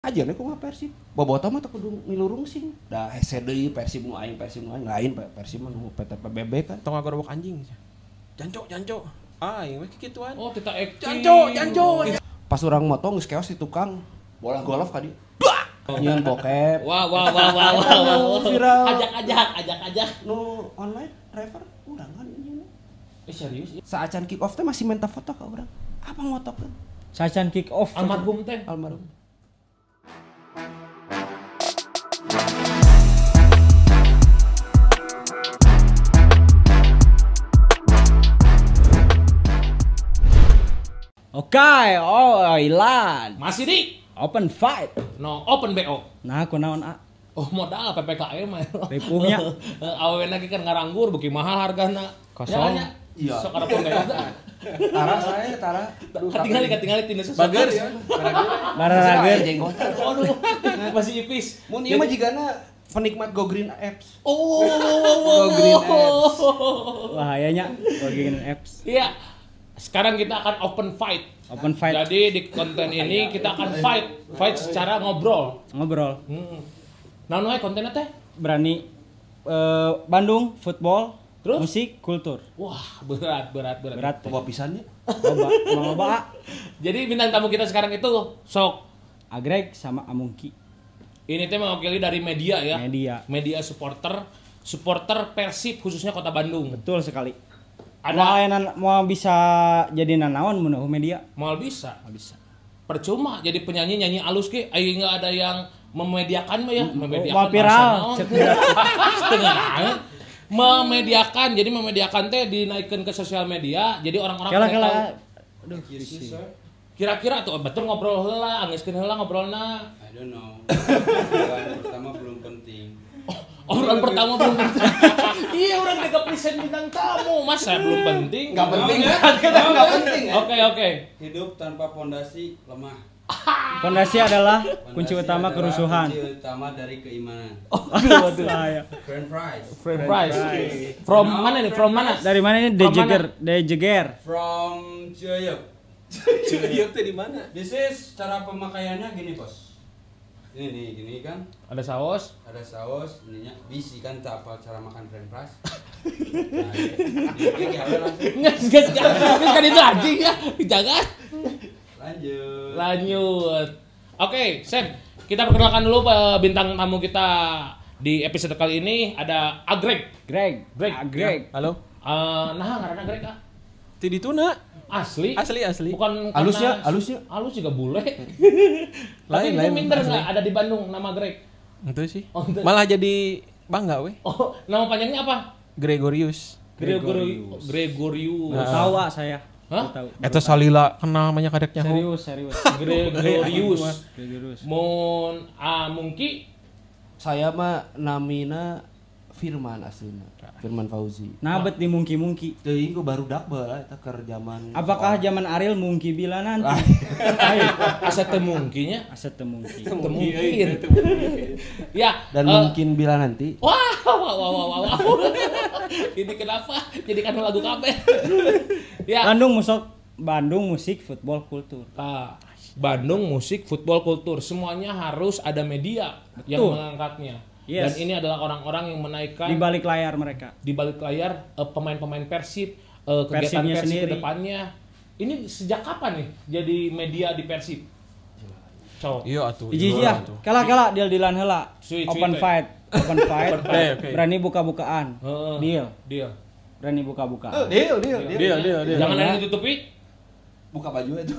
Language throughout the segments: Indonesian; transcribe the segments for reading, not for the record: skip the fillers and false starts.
aja nih kumaha Persib bobotoh mah teu kudu milurung sing da hese deui Persib nu aing lain Persib mah nu PTPBB kan tong ngagorobok anjing janco aing mah kikituan oh kita acting janco pas urang moto geus keos di tukang bola golf ka dieu nyeun bokep wah viral ajak nu online driver urang kan nyeun serius saacan kick off teh masih minta foto ka urang apa moto kan Sacan kick off almarhum teh almarhum. Oke, Ilan. masih di Open fight. no open BO Nah, kunaon A? oh modal PPKM mah Ripuhnya. awewe lagi kan ngaranggur beuki mahal hargana Kosong. Iya. sok ada pun kayak Tara katingali tina sesuatu bager ya Bararageun. jenggotan aduh masih ipis mun ieu mah jigana penikmat Go Green Apps oh Go Green Apps Bahayanya bagian apps. iya sekarang kita akan open fight. Open fight. Jadi di konten ini kita akan fight secara ngobrol. Ngobrol. Naon wae kontenna teh? Berani Bandung football, Terus? musik, kultur. Wah, berat. Berat. coba pisannya Loba A. Jadi bintang tamu kita sekarang itu sok Agreg sama Amungki. ini teh mewakili dari media ya. Media. supporter Persib khususnya Kota Bandung. Betul sekali. Ada Mau bisa jadi nanaon mun media? mal bisa. Bisa. Percuma jadi penyanyi nyanyi alus ke aya enggak ada yang memediakan mah ya, memediakan. Mau viral. Setengah naon. Memediakan, jadi memediakan teh dinaikkan ke sosial media, jadi orang-orang pada tahu. Aduh, Kira-kira tuh betul ngobrol heula, anggeuskeun heula ngobrolna. I don't know. Orang pertama belum penting. Orang pertama belum penting. Iya, orang tega present bintang tamu, masa belum penting? nggak penting ya? nggak penting ya Oke. Hidup tanpa pondasi lemah. Pondasi adalah Pondasi kunci utama adalah kerusuhan. Kunci utama dari keimanan. Waduh. French fries. French fries. From mana nih? From mana? Dari mana ini? From mana? Dejeger. From Ciayap. Ciayap teh di mana? This is cara pemakaiannya gini, Bos. Ini nih, gini kan. Ada saus. Ada saus, ininya bisi kan tak apa cara makan french fries. Nah, ini langsung. Nggak kan itu anjing ya. Jangan. Lanjut. Oke, Sam. Kita perkenalkan dulu bintang tamu kita di episode kali ini ada Agreg. Greg. Halo Nah, ngaranna Agreg ah. ti dituna Asli. asli Bukan Halusnya, karena- halusnya. Halus juga bule. Tapi Lain, itu lain. minder Asli. nggak ada di Bandung nama Greg. itu sih Oh, itu. malah jadi bangga weh Oh, nama panjangnya apa? Gregorius Gregorius. Tahu ah saya. Hah? Tahu. eta salila kenal namanya kadek nyaho Serius. Gregorius. Mun Mungki saya mah namina Firman aslinya Firman Fauzi Nah, bet di mungki-mungki. teuing ku baru dak bae eta keur zaman Apakah zaman Ariel mungki bila nanti? asa teu mungkinya? Aset teu mungki. Teu mungkin. Ya, dan mungkin bila nanti Wow. Ini kenapa? Jadikan lagu kabeh. Ya. Bandung musik, football, kultur. Bandung musik, football, kultur, semuanya harus ada media yang mengangkatnya. Yes. Dan ini adalah orang-orang yang menaikkan Di balik layar mereka. di balik layar pemain-pemain Persib, kegiatan Persibnya Persib sendiri. ke depannya. Ini sejak kapan nih jadi media di Persib? Cowok. iya atuh Iji ya. Kala dia dilan heula. Cuy, Open teh. fight. Oke. Berani buka-bukaan. Deal. Berani buka-bukaan. deal dia Jangan ada yang ditutupi. buka baju itu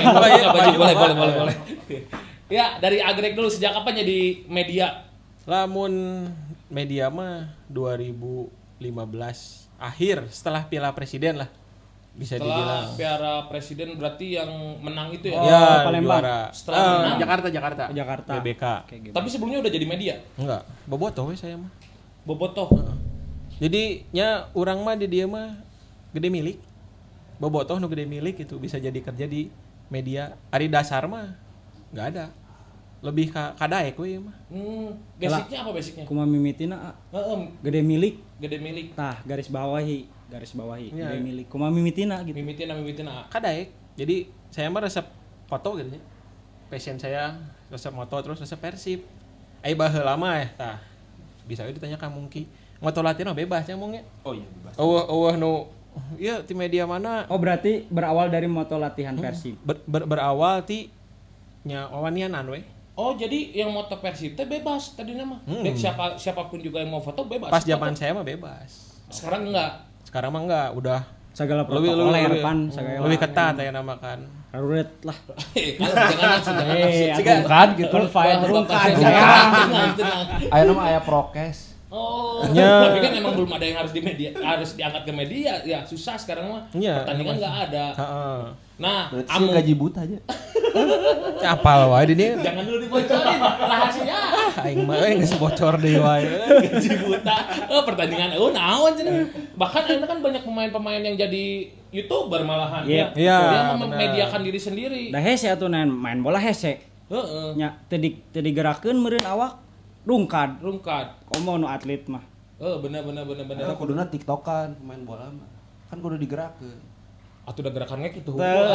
Boleh. Ya, dari Agreg dulu sejak kapan jadi media? lamun media mah 2015 akhir setelah Piala Presiden lah bisa Setelah dibilang Piala Presiden berarti yang menang itu ya? Oh, ya Palembang. juara Setelah menang. Jakarta BBK Kayak gitu. Tapi sebelumnya udah jadi media. enggak bobotoh we saya mah Bobotoh. jadi nya urang mah di dia mah gede milik bobotoh nu gede milik itu bisa jadi kerja di media ari dasar mah nggak ada lebih kadaek we mah Basicnya apa basicnya? Kumaha mimitina Gede gede milik. milik. Tah, garis bawahi. Iya. Gede milik. Kumaha mimitina gitu. Mimitina. kadaek jadi saya mah resep foto gitu ya passion saya resep moto terus resep Persib. Baheula mah tah. Bisa we ditanya ka Mungki. Moto latihan mah bebas nya mungnya. Oh iya bebas. Eueuh nu ieu ti media mana Oh berarti berawal dari moto latihan Persib. berawal ti nya wawanianan we. Oh, jadi yang moto Persib teh bebas tadinya mah. Baik siapapun juga yang mau foto bebas. Pas zaman saya mah bebas. Sekarang enggak. Sekarang mah enggak, udah Segala lebih protokoler pan segala. lebih ketat ya namakan. Ruret lah. Jangan langsung jangan langsung. Rungkad gitu. Rungkad. Aya nama aya prokes. Oh, Ya. tapi kan emang belum ada yang harus diangkat ke media, ya susah sekarang mah. Iya, Pertandingan nggak ada. Heeh. Nah, Berarti sih gaji buta aja. Apal wae di dieu. jangan dulu dibocorin rahasia. Aing mah geus bocor deui wae. Gaji buta. Pertandingan naon cenah. Bahkan ada kan banyak pemain-pemain yang jadi YouTuber malahan. Iya. Iya, Dia benar. memediakan diri sendiri. Da hese atuh main bola hese. Heeh. Nya teu digerakeun meureun awak rungkad. Rungkad. Komo nu atlet mah. Bener. Eta kuduna TikTokan pemain bola mah. Kan kudu digerakeun. Atuh udah gerakannya gitu.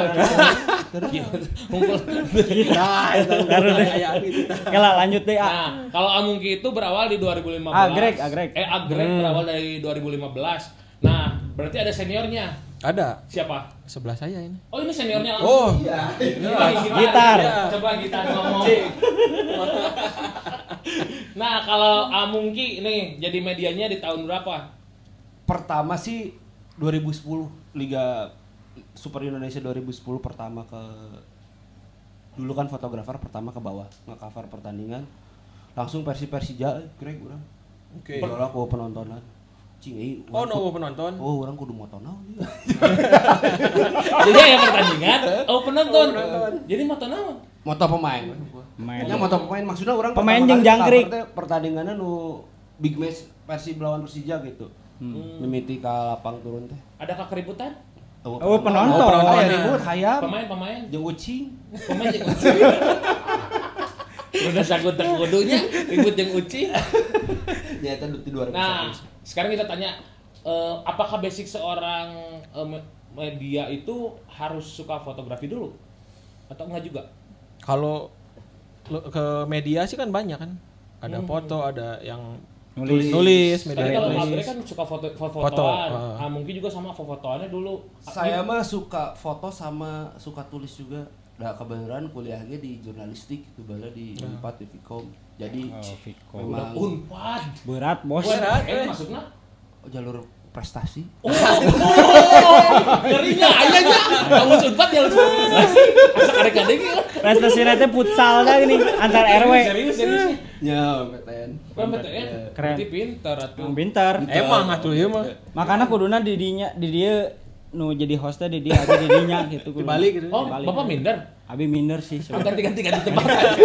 Nah, eta ayaan gitu. Kela lanjut deh. Nah, kalau Amungki itu berawal di 2015. Agrek. Agrek berawal dari 2015. Nah, berarti ada seniornya. Ada Siapa? sebelah saya ini. Oh, ini seniornya Oh, langsung. Gitar. Coba gitar ngomong. Nah, kalau Amungki ini jadi medianya di tahun berapa? Pertama sih 2010 Liga Super Indonesia 2010 pertama ke dulu kan fotografer pertama ke bawah nge-cover pertandingan langsung Persija kira urang. Oke. Bola ku penontonan. Cing Oh, no penonton. Oh, orang kudu moto naon ieu. Jadi ya pertandingan, penonton. Jadi moto naon? Moto pemain. Main. Ya moto pemain maksudnya orang Pemain pertama jeung kali jangkrik. cover teh pertandingannya nu big match Persib lawan Persija gitu. Mimiti ka lapang turun teh. Ada keributan? Oh, penonton. Aya ribut hayam. Pemain. Jeung ucing. Pemain jeung ucing. Udah sakut kudunya, ribut jeung ucing. Ya itu di 2011. Nah, sekarang kita tanya, apakah basic seorang media itu harus suka fotografi dulu? Atau enggak juga? Kalau ke media sih kan banyak kan. Ada foto, ada yang Nulis. media Tapi kalau tulis. Andre kan suka fotoan. Foto, Mungkin juga sama fotoannya dulu. Saya mah suka foto sama suka tulis juga. Nah, kebenaran kuliahnya di jurnalistik itu bala di Unpad di Vkom. Jadi memang Unpad. Berat, Bos. Maksudnya? jalur prestasi. Ngerinya ayahnya. Kamu Unpad ya lu. Asa kadek-kadek ya. Prestasinya teh futsal dah gini antar RW. Serius. Ya, PTN. PTN. Keren. Berarti pintar atuh. Pintar. Emang atuh ieu mah. Makanya kuduna di dia nu jadi hostnya di dia aja di dinya gitu kudu. Dibalik gitu. Oh, Dibalik. Bapak minder. Abi minder sih. Ganti tempat.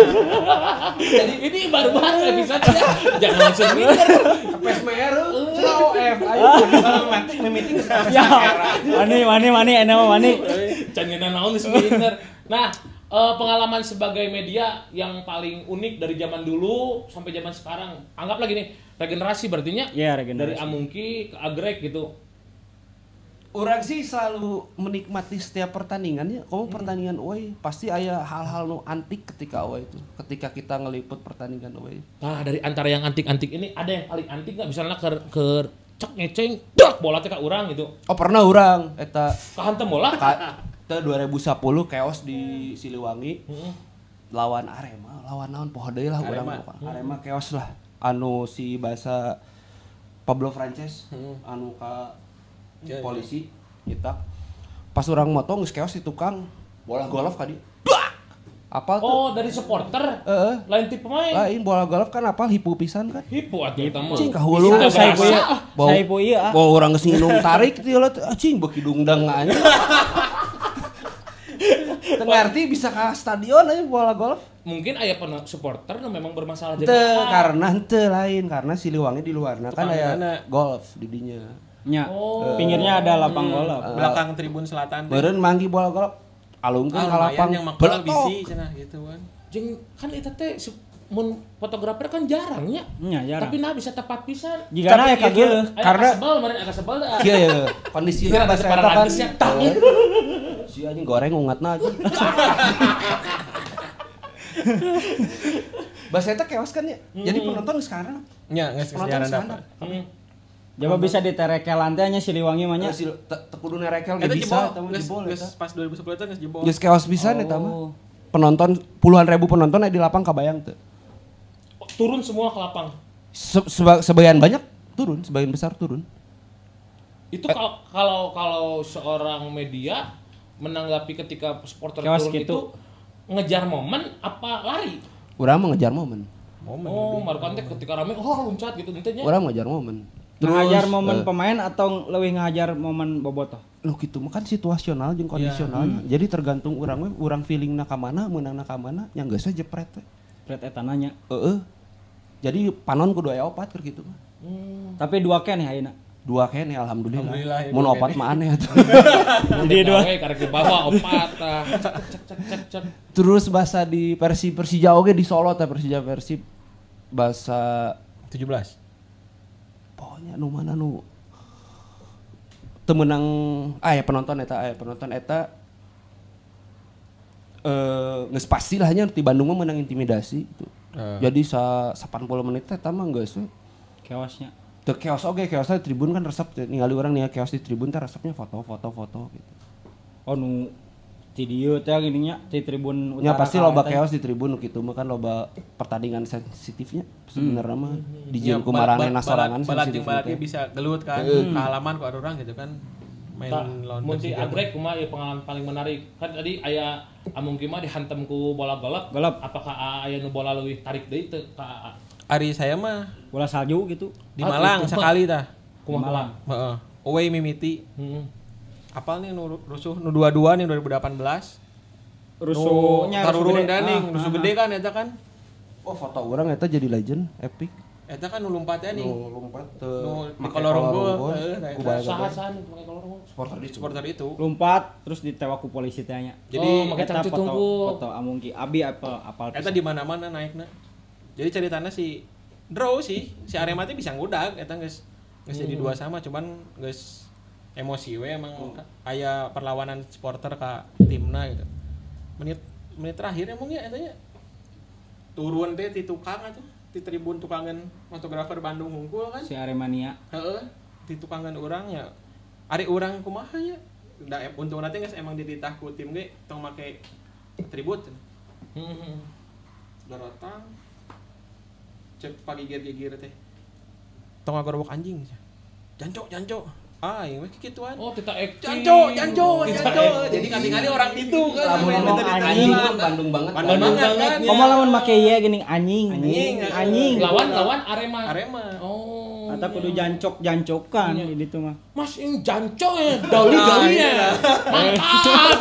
Jadi ini baru-baru episode-nya. Jangan langsung minder. PSMR. Ciao F. Ayo meeting Ya. Mani enak mah mani. Cangeuna naon geus minder. Nah, pengalaman sebagai media yang paling unik dari zaman dulu sampai zaman sekarang. Anggap lagi nih, regenerasi berartinya. Iya, regenerasi. Dari Amungki ke Agrek gitu. Orang sih selalu menikmati setiap pertandingannya. Kamu pertandingan away pasti ada hal-hal nu antik ketika away itu. Ketika kita ngeliput pertandingan away. Nah, dari antara yang antik-antik ini ada yang paling antik nggak? Misalnya ke cek ngeceng, dak bola teh ka urang gitu. Oh pernah orang eta Kahantem bola? Kita 2010 chaos di Siliwangi lawan Arema, lawan naon poho deui lah urang Arema chaos lah. Anu si bahasa Pablo Frances anu ka polisi kita pas orang motong geus chaos di tukang bola golf ka dieu. Apal tuh? Oh, dari supporter? Lain tipe pemain? Lain bola golf kan apal hipu pisan kan. Hipu atuh eta mah. Cing kahulu Saya Saipo ieu ah. Bawa orang geus nginung tarik teh lah cing beuki dungdang anya. Teu ngarti bisa ka stadion aja bola golf. Mungkin aya supporter nu memang bermasalah Karena henteu lain karena Siliwangi di luarna kan aya golf di dinya. Nya. Oh. Pinggirnya ada lapang bola. Belakang tribun selatan. Beureun manggi bola golf alungkeun ka lapang yang makal bisi cenah gitu kan. Jeung kan eta teh mun fotografer kan jarang nya. Nya jarang. Tapi nah bisa tepat pisan. Jika na ka geuleuh. Karena agak sebel dah. kieu ya kondisinya Kira bahasa para eta kan. rangesnya, tang. Si anjing goreng ungatna aja. Bahasa eta keos kan ya. Jadi penonton sekarang. Nya geus Penonton siaran sekarang. dapat. Coba bisa diterekelan teh nya Siliwangi mah nya. Kudu nerekel Eta bisa jebol, geus pas 2010 eta geus jebol. Geus keos pisan eta Oh. mah. Penonton puluhan ribu penonton di lapang kabayang teu. Turun semua ke lapang. Sebagian banyak turun, sebagian besar turun. Itu kalau seorang media menanggapi ketika supporter Keos turun gitu. itu ngejar momen apa lari? Urang mengejar momen. Oh, marukan teh ketika rame loncat gitu intinya. Urang mengejar momen. Ngajar momen pemain atau leuwih ngajar momen bobotoh? Loh gitu mah kan situasional jeung kondisionalnya. Jadi tergantung urang we, urang feelingna ka mana, meunangna ka mana, nya geus jepret we. Pret eta nanya. Heeh. Jadi panon kudu aya opat keur kitu mah. Tapi 2 ken ya ayeuna. 2 kene alhamdulillah. Alhamdulillah, ya, Mun dua opat kene. mah aneh atuh. Jadi dua karek di bawah opat tah. Cek. Terus bahasa di Persija oge di Solo teh Persija Persib bahasa 17. pokoknya nu mana nu teu meunang aya penonton eta geus pastilah nya di Bandung mah menang intimidasi gitu. Jadi 80 menit eta mah geus we. Keosnya. Teu keos oge, keosna di tribun kan resep ningali urang nih keos di tribun teh resepnya foto gitu. Oh nu ti dieu teh gini nya ti tribun Ya utara. pasti ka loba eta. keos di tribun nu kitu mah kan loba pertandingan sensitifnya sebenarnya mah Ya, dijieun ku maranehna sorangan balat sensitif jeung balat teh. bisa gelut kan ke halaman ku urang gitu kan. Main lawan Mun si Persija. Agrek kumaha ieu pengalaman paling menarik. Kan tadi aya Amung Kima dihantam ku bola golep. Apakah aya nu bola leuwih tarik deui teu ka Ari saya mah Bola salju gitu. di Malang itu mah. sekali tah. kumaha Malang? Heeh. Away mimiti. Heeh. Apal nih nu rusuh nu 22 nih 2018. Rusuhnya tarurun gede. daning, rusuh gede kan eta kan. Oh foto urang eta jadi legend epic. Eta kan nu lompatnya nih. Nu lompat Nu make kolor unggul. unggul. Heeh, Ku eta. bal-bal. Saha-saha nu pakai kolor unggul? Supporter di Supporter itu. Lompat terus ditewak ku polisi teh nya. Jadi Oh, make Eta cangcut foto unggul. foto Amungki Abi apal eta di mana-mana naikna. Jadi ceritanya si draw sih, si Arema teh bisa ngudag eta geus jadi 2 sama cuman geus emosi we emang aya perlawanan supporter ka timna gitu. Menit terakhir emangnya eta nya turun teh ti tukang atuh, ti tribun tukangan fotografer Bandung hungkul kan. si Aremania. Heeh, di tukangan urang ya. Ari urang kumaha nya? Da untungna teh geus emang dititah ku tim ge tong make atribut. Heeh. Darotang cek pagi gigir teh. Tong ngagorok anjing. Janco. Ah, yang mah kituan. Oh, kita acting. Janco. Jadi kali-kali orang itu kan Lamun main ngomong minta anjing ditanya. kan Bandung banget. Bandung banget kan. Komo lamun make ieu geuning anjing. Anjing. Lawan Arema. Arema. Oh. Atau kudu jancokan di ditu mah. Mas ini janco ya, dali-dalinya. Mantap.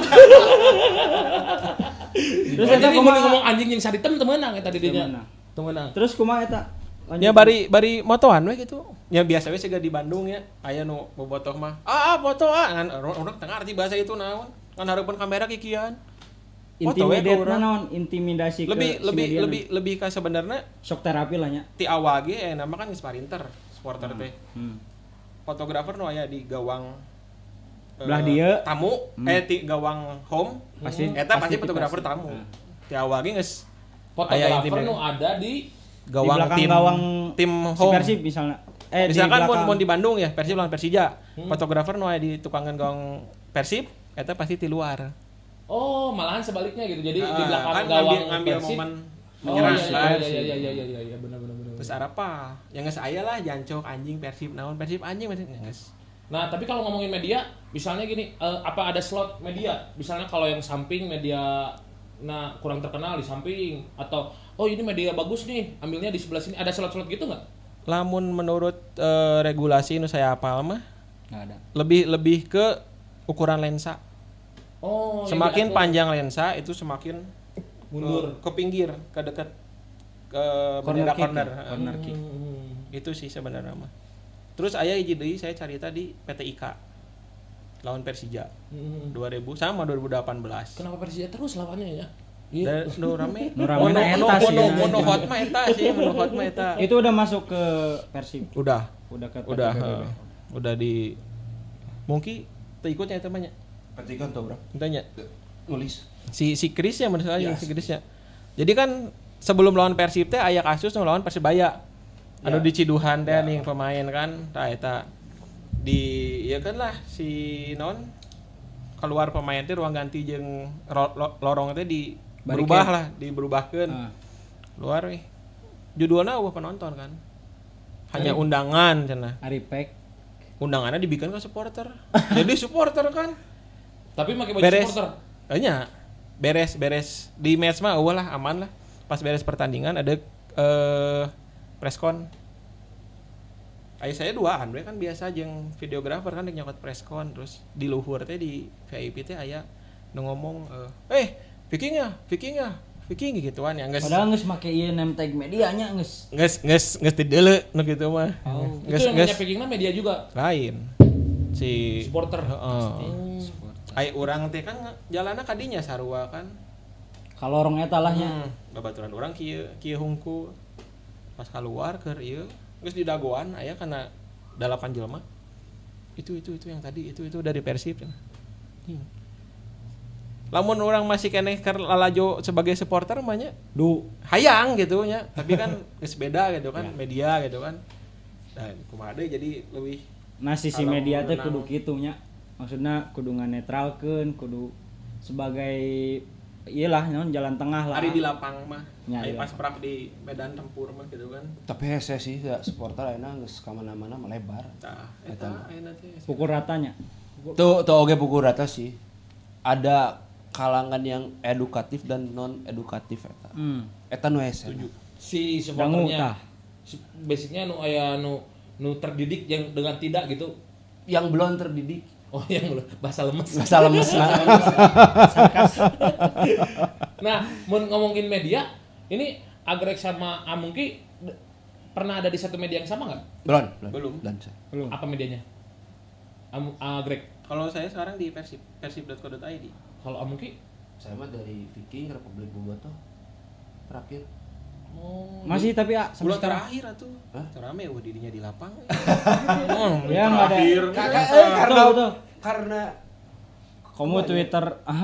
Terus Jadi eta ngomong kumaha? anjing yang saritem teu meunang eta di dinya. Temenang. Teu meunang. Terus kumaha eta? Ya bari motoan we gitu. Ya biasa we siga di Bandung ya. Aya nu bobotoh mah. Foto ngan urang teu ngarti bahasa itu naon. Ngan hareupeun kamera kikian. Foto we ka Intimidate urang. naon? Intimidasi ke Lebih ka sebenarnya shock terapi lah nya. ti awal ge nama kan geus parinter supporter teh. Fotografer nu aya di gawang Belah dieu. tamu ti gawang home Pasti eta pasti pasti fotografer pasti. tamu. Ti awal ge geus Fotografer intimidasi. nu ada di gawang belakang tim gawang tim si home. Persib misalnya. Misalkan di belakang. mun di Bandung ya Persib lawan Persija. Fotografer nu aya di tukangan gawang Persib eta pasti di luar. Oh, malahan sebaliknya gitu. Jadi di Ah, belakang kan gawang ngambil Persib. momen Oh menyerang kan. iya benar. Terus apa? Yang geus aya lah jancok anjing Persib naon Persib anjing geus. Nah, tapi kalau ngomongin media, misalnya gini, apa ada slot media? Misalnya kalau yang samping media kurang terkenal di samping atau oh ini media bagus nih, ambilnya di sebelah sini. Ada slot-slot gitu nggak? Lamun menurut regulasi nu saya apal mah Nggak ada. lebih ke ukuran lensa. Oh, Semakin yang panjang lensa itu semakin mundur. ke pinggir, ke dekat ke Corner bendera kick corner. ya? Corner kick. Itu sih sebenarnya mah. Terus aya hiji deui saya carita di PT IKA lawan Persija 2000 sama 2018. Kenapa Persija terus lawannya ya? Dan nu rame. Nu ramena eta sih, ya. Mono hot mah eta sih, mono hot mah eta. Itu udah masuk ke Persib. Udah Udah ke udah udah di mungkin teu ikutnya eta mah nya. Petikan tuh bro. Tanya Nulis. si Chris ya menurut saya si Chris ya. Jadi kan sebelum lawan Persib teh aya kasus nu lawan Persibaya. Anu di Ciduhan teh ning pemain kan, tah eta di ieu kan lah si non keluar pemain teh ruang ganti jeung lorong teh berubah lah, diberubahkeun. Luar weh. Judulna eueuh penonton kan. Hanya undangan cenah. Aripek. Undangannya dibikin ke supporter. Jadi supporter kan. Tapi pakai baju supporter. Nya beres di match mah eueuh lah aman lah. Pas beres pertandingan ada preskon. Saya duaan we kan biasa jeung videografer kan nyokot preskon terus di luhur teh di VIP teh aya nu ngomong Viking gituan ya geus. Padahal geus make ieu name tag medianya geus. Geus di deuleu nu kitu mah. Itu yang punya Vikingna media juga. Lain. Si supporter. Ai urang teh kan jalanna ka dinya sarua kan. Kalorong eta lah nya. Babaturan urang kieu hungku. Pas keluar keur ieu geus di dagoan aya kana 8 jelema. Itu yang tadi itu dari Persib. Lamun orang masih keneh keur lalajo sebagai supporter mah nya hayang gitu nya, tapi kan geus beda gitu kan, media gitu kan. Dan kumaha deui jadi leuwih sisi media teh kudu kitu nya. Maksudna kudu nganetralkeun, kudu sebagai iyalah non jalan tengah lah. Ari di lapang mah. Ai pas prak di medan tempur mah gitu kan. Tapi hese sih supporter ayeuna geus ka mana-mana melebar. Tah, eta ayeuna teh. Pukul ratanya. Tuh oge pukul rata sih. Ada kalangan yang edukatif dan non edukatif eta. Eta nu hese. Si supporternya. Basicnya nu aya nu terdidik yang dengan tidak gitu. Yang belum terdidik. Oh, yang belum bahasa lemes. Nah, mun ngomongin media, ini Agrek sama Amungki pernah ada di satu media yang sama nggak? Belum. Apa medianya? Agrek. Kalau saya sekarang di persib.co.id. Kalau Amungki? Saya mah dari Viking Republik Bobotoh. Terakhir. Oh, masih tapi bulan terakhir atuh. Rame dirinya di lapang. Ya enggak ada. Karena kamu Twitter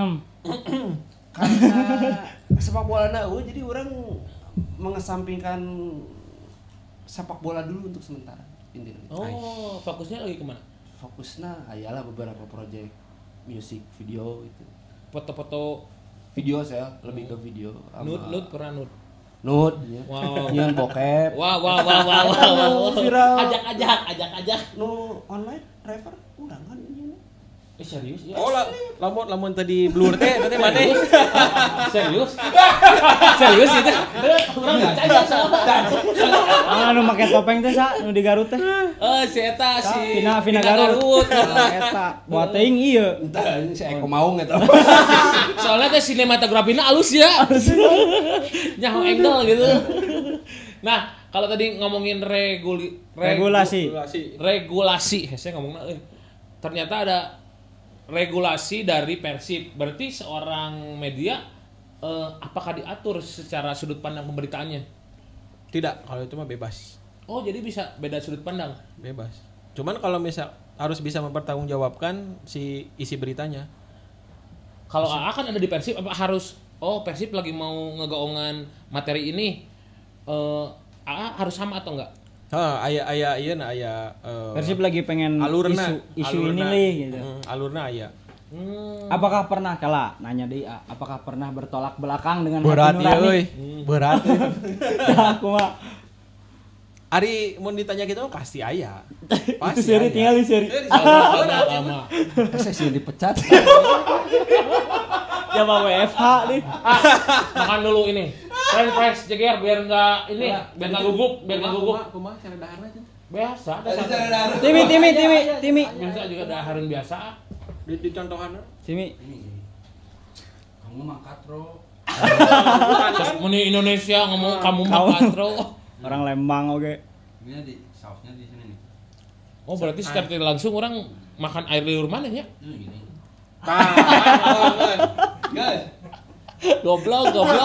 karena sepak bola jadi orang mengesampingkan sepak bola dulu untuk sementara intinya. Oh, fokusnya lagi kemana? Fokusnya ayalah beberapa proyek musik video itu. Foto-foto video saya lebih ke video. Nude pernah nude. Ya. Wow. Nyian bokep. Wow. Viral. Ajak. Nu online driver urang kan ini. Serius ya? Oh, lamun tadi blur teh mana? Serius itu. Urang percaya sama. Nu make topeng teh sa nu di Garut teh. Si eta si Vina Garut. Eta buat teuing ieu. Entah si Eko Maung eta. Soalnya teh sinematografina alus ya. Nyaho angle gitu. Nah, kalau tadi ngomongin regulasi, saya ngomongna ternyata ada regulasi dari Persib. Berarti seorang media apakah diatur secara sudut pandang pemberitaannya? Tidak, kalau itu mah bebas. Oh, jadi bisa beda sudut pandang? Bebas. Cuman kalau misal harus bisa mempertanggungjawabkan si isi beritanya. Kalau AA kan ada di Persib, apa harus Persib lagi mau ngegaongan materi ini, AA harus sama atau enggak? Aya Persib lagi pengen isu ini gitu. Alurna aya. Apakah pernah nanya deui apakah pernah bertolak belakang dengan berat hati nurani? Berat. Aku mah Ari mau ditanya gitu mah pasti aya. Pasti seri tinggal di seri. Lama. Saya sih dipecat. Ya mau WFH nih. Makan dulu ini. Fresh jeger biar enggak gugup, Kumaha cara daharna teh? Biasa. Timi. Biasa juga dahareun biasa. Di contohanna. Timi. Kamu mah katro. Muni Indonesia ngomong kamu mah katro. Orang Lembang oke. Ini di sausnya di sini nih. Oh, berarti secara tidak langsung orang makan air liur mana ya? Gini. Guys. Goblok.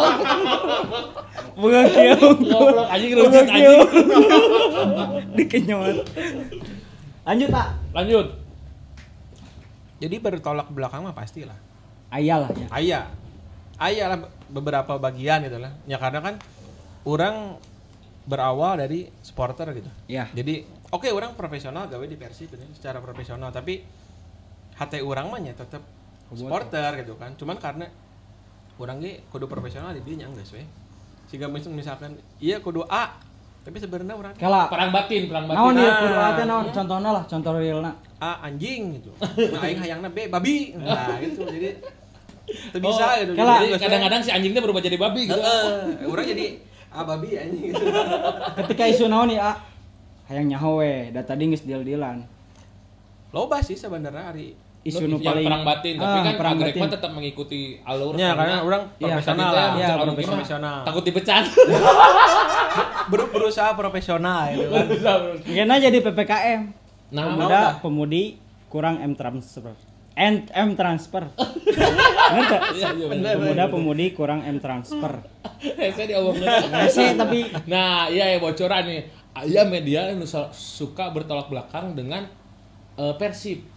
Bunga kieu. Goblok anjing rujut anjing. Dikenyot. Lanjut. Jadi bertolak belakang mah pastilah. Ayalah ya. Aya lah beberapa bagian gitu lah. Ya karena kan orang berawal dari supporter gitu. Ya. Jadi oke orang profesional gawe di Persib gitu, secara profesional, tapi hati orang mah nya tetap supporter gitu kan. Cuman karena orang ge kudu profesional di dieu nya geus we. Siga misalkan iya kudu A, tapi sebenarnya orang Kala Perang batin. naon ieu kudu ate naon contohna lah, contoh realna. A anjing gitu. Nah aing hayangna B babi. Nah gitu. Jadi teu bisa gitu. Kala, Jadi kadang-kadang si anjingnya berubah jadi babi gitu. Urang jadi A babi anjing gitu. Ketika isu naon nih hayang nyaho we, da tadi geus deal-dealan. Loba sih sebenarnya hari Isu nu yang paling perang batin, tapi kan perang Agrek mah batin. tetap mengikuti alur. ya karena orang Iya, profesional Tadi lah. teh Iya, Alur profesional. Takut dipecat. Berusaha profesional gitu kan. Mungkin aja di PPKM. Nah, Pemuda pemudi kurang M transfer. M transfer. Bener tak? iya benar. Pemuda pemudi kurang M transfer. Saya diomongin. Rese tapi Nah, iya ya bocoran nih. Aya media yang suka bertolak belakang dengan Persib.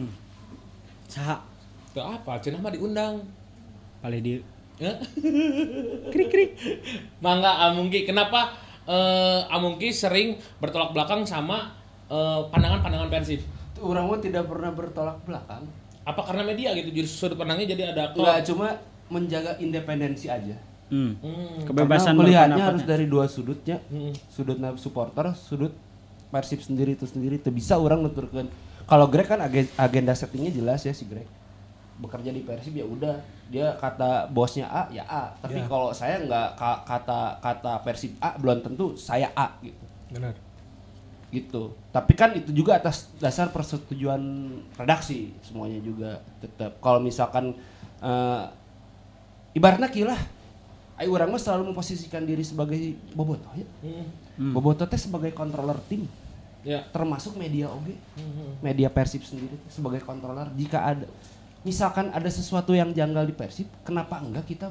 saha Tuh apa? Cenah mah diundang. paling di Ya? krik. Mangga Amungki. Kenapa Amungki sering bertolak belakang sama pandangan-pandangan Persib? Orang mah tidak pernah bertolak belakang. Apa karena media gitu? Jadi sudut pandangnya jadi ada Enggak, cuma menjaga independensi aja. Kebebasan Karena melihatnya berpendapat. harus dari dua sudutnya. Sudut supporter, sudut Persib sendiri itu sendiri. Teu bisa orang nuturkeun. Kalau Greg kan agenda settingnya jelas ya si Greg. Bekerja di Persib ya udah, dia kata bosnya A ya A. Tapi kalau saya nggak kata Persib A belum tentu saya A gitu. Benar. Gitu. Tapi kan itu juga atas dasar persetujuan redaksi semuanya juga tetap. Kalau misalkan ibaratnya kilah, ayo orang mah selalu memposisikan diri sebagai bobotoh ya. Bobotoh teh sebagai controller tim. Ya. Termasuk media oge. Media Persib sendiri sebagai controller. Jika ada misalkan ada sesuatu yang janggal di Persib, kenapa enggak kita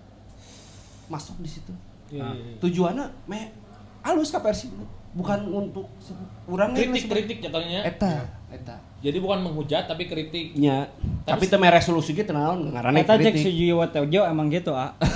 masuk di situ? Tujuannya halus ka Persib, bukan untuk urang Kritik jatuhnya. eta. Jadi bukan menghujat tapi kritik. Nya. Tapi teu mere resolusi gitu naon ngaranna Eta cek kritik. Sujiwo Tejo emang gitu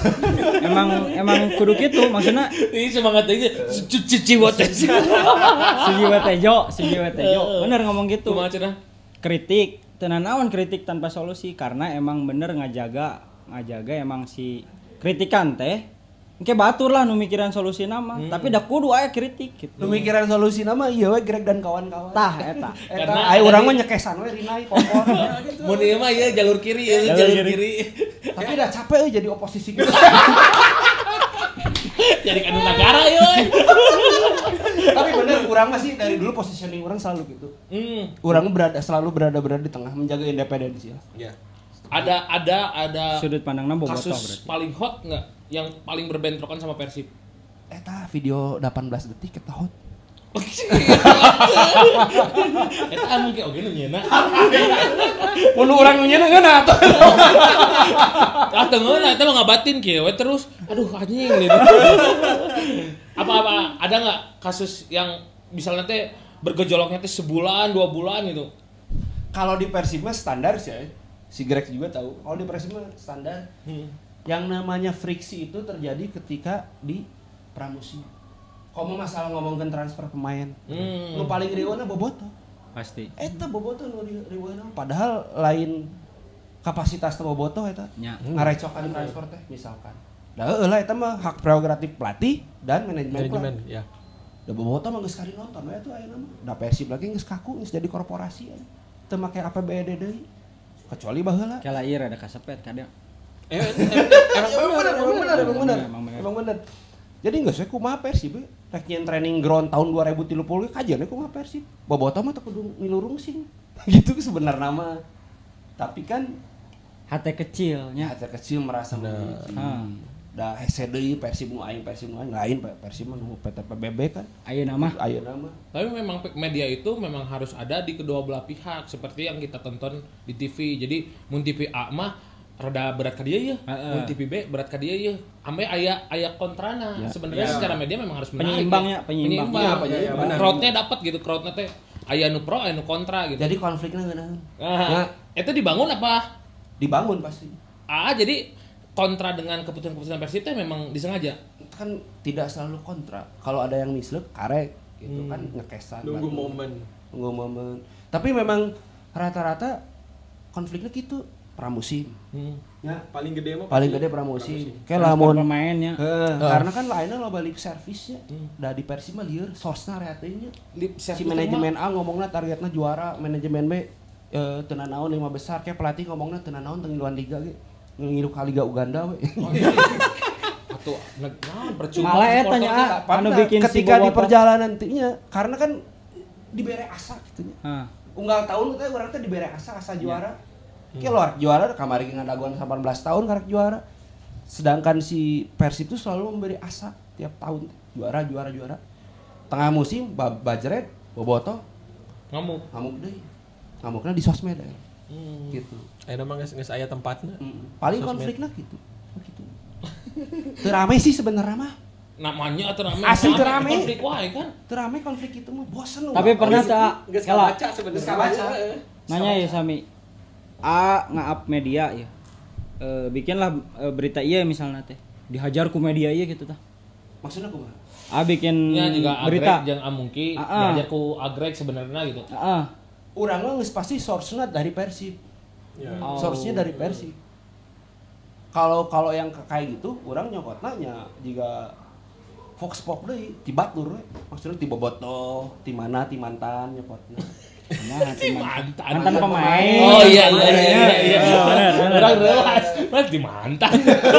emang kudu gitu maksudnya Ini semangat aja. Cici what Sujiwo Tejo bener ngomong gitu. Kumaha cenah? Kritik tenan naon kritik tanpa solusi karena emang bener ngajaga emang si kritikan teh engke batur lah nu mikiran solusi nama tapi dah kudu aya kritik gitu. Lu mikiran solusi nama iya we Greg dan kawan-kawan. Tah eta Eta Karena aya ada urang di- mah nyekesan we rinai kompor. Mun ieu mah ieu jalur kiri ya, jalur kiri. Tapi udah capek euy jadi oposisi gitu. Jadi kan negara euy. Tapi bener urang mah sih dari dulu positioning urang selalu gitu. Urang selalu berada di tengah menjaga independensi lah. Iya. Ada sudut pandangna bobotoh kasus berarti. paling hot nggak yang paling berbentrokan sama Persib? Eta video 18 detik eta hot. Eta mungkin oke nu nyeuna. Mun urang nu nyeuna ngeuna atuh. Ah tengeulah eta mah ngabatin kieu we terus. Aduh anjing gitu. Apa ada nggak kasus yang misalnya teh bergejolaknya teh sebulan, 2 bulan gitu? Kalau di Persib mah standar sih ya. Si Greg juga tahu. Kalau di Persib mah standar. Yang namanya friksi itu terjadi ketika di pramusim. Kalau masalah ngomongin transfer pemain. Nu paling riweuna bobotoh. Pasti Eta bobotoh nu riweuna. Padahal lain kapasitas bobotoh eta. nya Ngarecokan transfer teh misalkan. Da heula eta mah hak prerogatif pelatih dan manajemen klub. Manajemen ya. Da bobotoh mah geus kari nonton we atuh ayeuna mah. Da Persib lagi geus kaku geus jadi korporasi aya. Teu make APBD deui. Kecuali baheula. kala ieu rada kasepet kadang. Emang bener. Jadi nggak sih kumaha Persib we. Rek nyen training ground tahun 2030 kajian kumaha Persib. Bobotoh mah teu kudu ngilurung sing. Gitu sebenarnya mah. Tapi kan Hate kecilnya. hati kecil merasa memiliki. Da hese deui Persib nu aing lain Persib mah nu PT PBB kan. Ayeuna mah Ayeuna mah. Tapi memang media itu memang harus ada di kedua belah pihak seperti yang kita tonton di TV. Jadi mun TV A mah rada berat ka dieu ya. Mun TV B berat ka dieu ya. Ambe aya kontrana. Sebenarnya secara media memang harus menarik. Penyeimbang. Iya, benar. Crowd-nya dapat gitu, crowd-nya teh aya nu pro, aya nu kontra gitu. Jadi konfliknya ngeunaheun. Nah, itu dibangun apa? Dibangun pasti. Jadi kontra dengan keputusan-keputusan Persib teh memang disengaja. Kan tidak selalu kontra. Kalau ada yang mislek karek gitu kan ngekesan. Nunggu Nunggu momen. Tapi memang rata-rata konfliknya gitu pramusim. Ya, paling gede mah paling gede pramusim. Kayak Transfer lamun pemainnya. karena kan lainnya lo balik servisnya. Da di Persib mah lieur source-na rea teh nya. Si manajemen A ngomongna targetna juara, manajemen B teu naon 5 besar, kayak pelatih ngomongna teu naon teu ngiluan liga ge. Ngilu ka liga Uganda we. Atuh, percuma. Malah eta nya anu bikin si ketika di Bobotoh. perjalanan nya karena kan dibere asa gitu nya. Heeh. Unggal tahun teh urang teh dibere asa juara. Kayak luar juara kamari ngadaguan 18 tahun karek juara. Sedangkan si Persib itu selalu memberi asa tiap tahun juara. Tengah musim bajret Bobotoh ngamuk deui. Ngamukna di sosmed ya. Gitu. Ayeuna mah geus aya tempatna. Paling konfliknya gitu. Begitu. Teu rame sih sebenarnya mah. Namanya atuh rame. Asli teu rame. Konflik wae kan. Teu rame konflik itu mah bosen. Tapi pernah tak Geus kalah kabaca sebenarnya. Geus kabaca. nanya ya Sami. Nge-up media ya. Bikinlah berita iya misalnya teh. Dihajar ku media iya gitu tah. Maksudnya kumaha? Bikin Ya juga berita. agreg jeung Amungki Ah. diajar ku agreg sebenarnya gitu. Heeh. Urang mah geus pasti source-na dari Persib. Ya. Source-nya dari Persib. Kalau yang kayak gitu, urang nyokotna nya jika Fox Pop deui ti batur we. Maksudnya ti Bobotoh, ti mana ti mantan nyokotna. Mantan pemain. Oh iya. Bener. Urang relas, di mantan.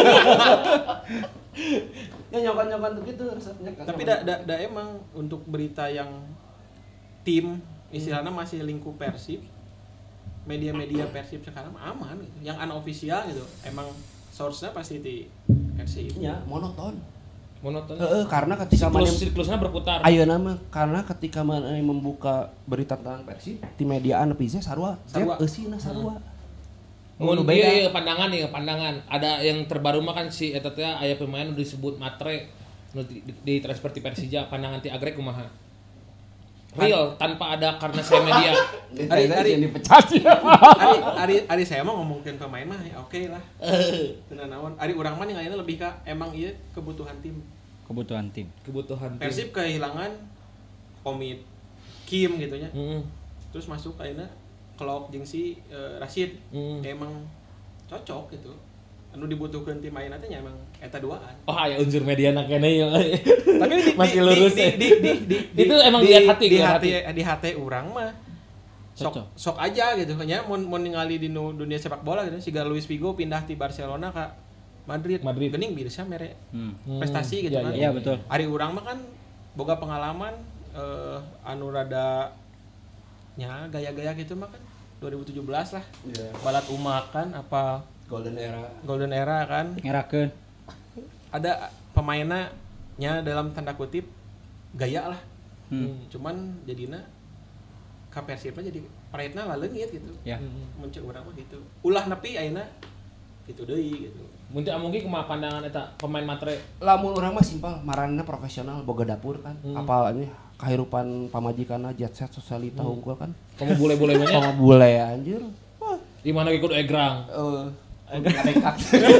Ya nyokot-nyokot tuh gitu resepnya. Tapi da emang untuk berita yang tim istilahnya masih lingkup Persib, media-media Persib sekarang aman gitu. Yang unofficial gitu emang source-nya pasti di Persib. Ya, monoton. Karena ketika siklusnya berputar. ayeuna mah karena ketika mana membuka berita tentang Persib di media nepi sarua. Eusina sarua. Iya pandangan. Ada yang terbaru mah kan si eta teh aya pemain udah disebut Matre nu di transfer ti Persija, pandangan ti agreg kumaha? Real tanpa ada karena saya media. Hari dipecat ya. Ari saya mah ngomongin pemain mah ya oke lah. Tenan naon. Ari urang mah ningalina lebih ka emang ieu kebutuhan tim. Kebutuhan tim. Persib kehilangan Komit Kim gitu nya. Terus masuk ayeuna Klok jeung si Rashid. Emang cocok gitu. Anu dibutuhkeun tim ayeuna teh nya emang eta duaan. Oh aya unsur media na keneh ya. Tapi masih lurus ya. Itu emang lihat hati di hati urang mah sok aja gitu nya mun ningali di dunia sepak bola gitu siga Luis Figo pindah ti Barcelona ka Madrid. Geuning bisa mere prestasi gitu kan. Iya betul. Ari urang mah kan boga pengalaman anu rada nya gaya-gaya gitu mah kan 2017 lah. Iya. Balat umak kan apa Golden Era kan. Ngerakeun. Ada pemainnya nya dalam tanda kutip gaya lah. Cuman jadina ka Persib jadi paretna laleungit gitu. Ya. Muncul urang mah gitu. Ulah nepi ayeuna gitu deui gitu. Mun teh mungkin kumaha pandangan eta pemain Matre? Lamun urang mah simpel, maranna profesional boga dapur kan. Apal ini kahirupan pamajikanna jet set sosialita unggul kan. Kamu bule-bule mah nya? Kamu bule anjir. Wah, Di mana ge kudu egrang. Nekak.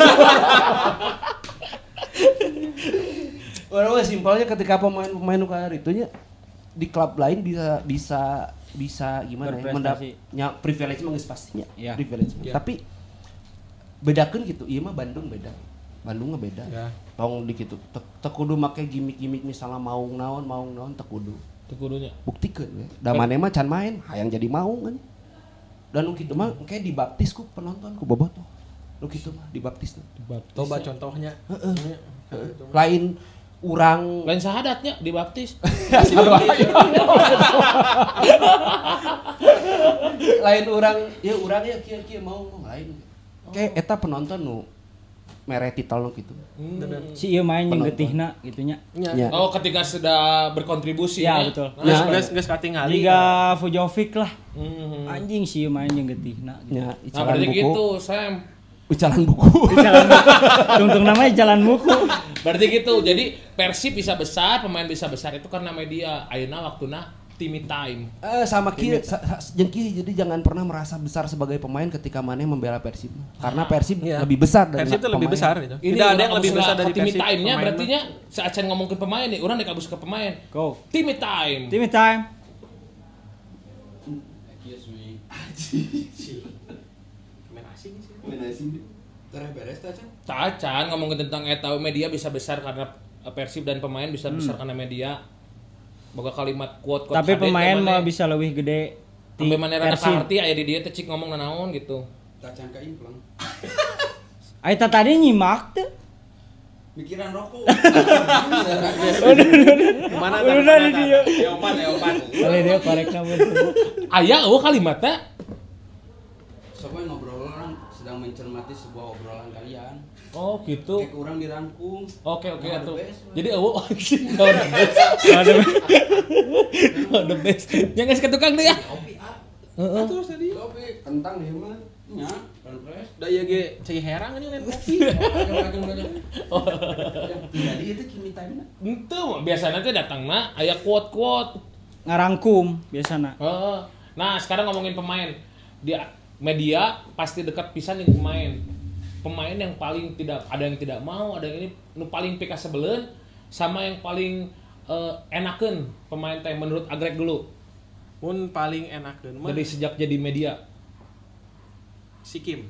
Orang mah simpelnya ketika pemain-pemain nu kayak itunya di klub lain bisa gimana ya mendapatnya privilege mah geus pastinya. Ya. Privilege. Ya. Tapi bedakeun gitu. Ieu mah Bandung beda. Bandung mah beda. Ya. Tong di kitu teu kudu make gimmick-gimmick misalnya maung naon teu kudu. Teu kudunya. Buktikeun we. Da maneh mah can main, hayang jadi maung kan. Dan nu kitu mah kayak dibaptis ku penonton ku Bobotoh. Nu kitu mah dibaptis. Coba contohnya. Lain urang Lain sahadatnya dibaptis. lain urang ya kieu mau lain. Kayak eta penonton nu mere titel nu kitu. Si ieu main jeung getihna gitu nya. Ya. Oh, ketika sudah berkontribusi Ya, betul. Geus katingali. Liga Fujovic lah. Anjing si ieu main jeung getihna. Gitu. Ya, Nah, icalan berarti buku. gitu, saya Ucalan buku. Tungtung namanya jalan buku. berarti gitu. Jadi Persib bisa besar, pemain bisa besar itu karena media. Ayeuna waktuna Timmy time. Sama kieu jeung kieu jadi jangan pernah merasa besar sebagai pemain ketika maneh membela Persib. Karena Persib lebih besar dari Persib itu lebih besar gitu. Ini Tidak ada yang lebih besar dari Timmy Persib. time-nya berarti nya saat saya ngomongin pemain nih, orang dek abus ke pemain. Go. Timmy time. Timmy time. Excuse me. Main asing sih. Beres aja. Tacan ngomongin tentang eta media bisa besar karena Persib dan pemain bisa besar karena media. Boga kalimat quote Tapi pemain mah bisa lebih gede ti mana rada arti aya di dieu teh cik ngomong nanaon gitu. Tacan ka implang. Aita tadi nyimak teh. Mikiran rokok. Mana Udah di dia. Leopan. Boleh dia korekna betul. Aya eueuh kalimatna. Soalnya ngobrol orang sedang mencermati sebuah obrolan kalian. Oh gitu. Kayak kurang dirangkum. Oke Nah, atuh. the best, Jadi eueuh the best. The best. Yang geus ke tukang teh ya. Kopi ah. Heeh. Terus tadi. Kopi kentang deh mah. Nya, Renpres. Da ieu ge cai herang ini lain kopi. Jadi itu kimi time-na. Henteu biasana teh datangna aya quote-quote. Ngarangkum biasana. Heeh. Nah, sekarang ngomongin pemain. Di media pasti dekat pisan jeung pemain. Pemain yang paling tidak ada yang tidak mau, ada yang ini nu paling pika sebeleun sama yang paling enakeun pemain teh menurut Agreg dulu. Mun paling enakeun mah Dari sejak jadi media. si Kim.